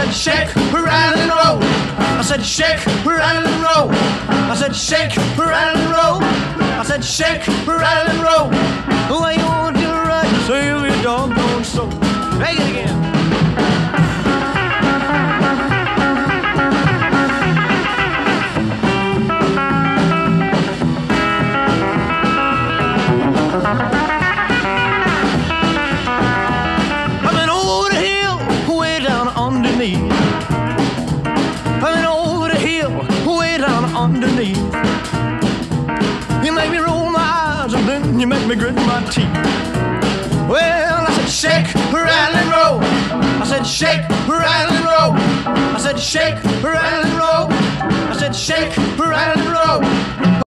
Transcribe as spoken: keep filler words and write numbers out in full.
said, shake, rattle, and roll. I said, shake, rattle, and roll. I said, shake, rattle, and roll. I said, shake, rattle, and roll. Why you want to right, save your doggone soul. Make it again. I've been over the hill, way down underneath. I've been over the hill, way down underneath. You make me roll my eyes and then you make me grit my teeth. Well, I said shake, rattle, and roll. I said shake, rattle, and roll. I said shake, rattle, and roll. I said shake, rattle, and roll.